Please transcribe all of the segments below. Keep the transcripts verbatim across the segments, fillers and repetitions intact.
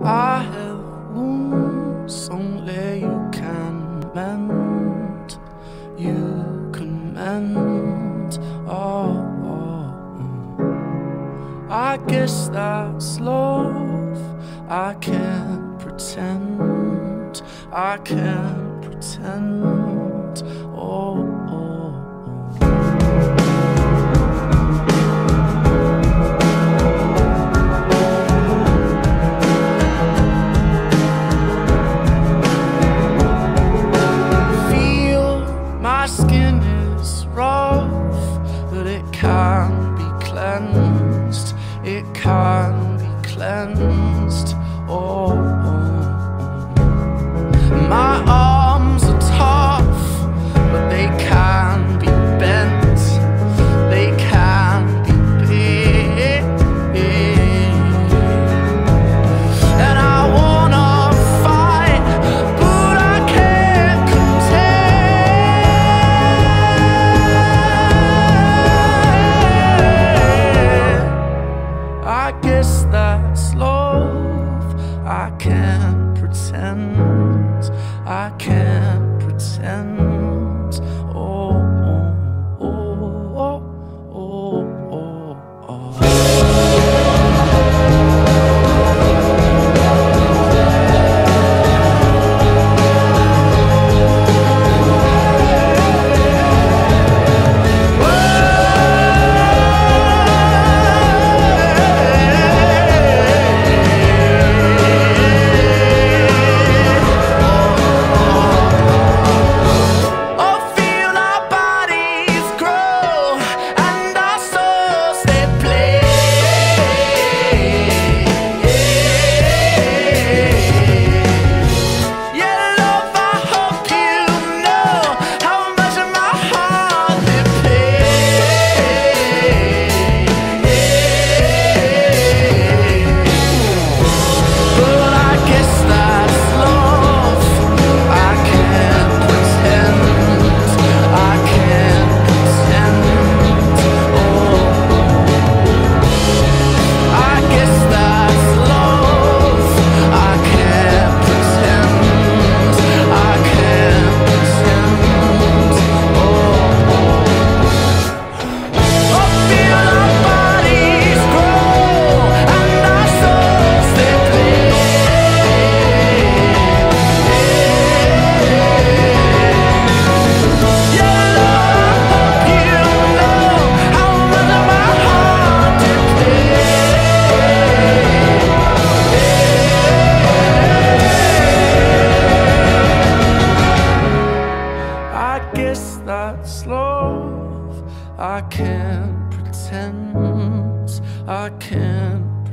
I have wounds only you can mend. You can mend. Oh, oh, oh. I guess that's love. I can't pretend. I can't pretend. Oh, oh, oh. My skin is rough, but it can be cleansed. It can be cleansed. Oh, oh, oh. My arms are tough, but they can be bent. They can be bent. And I wanna fight, but I can't contend. I guess that's love. I can't pretend. I can't pretend. Oh, oh, oh, oh, oh, oh, oh. That's love. I can't pretend. I can't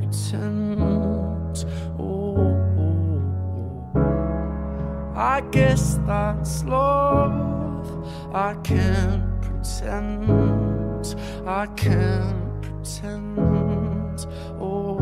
pretend. Oh, oh, oh. I guess that's love. I can't pretend. I can't pretend. Oh.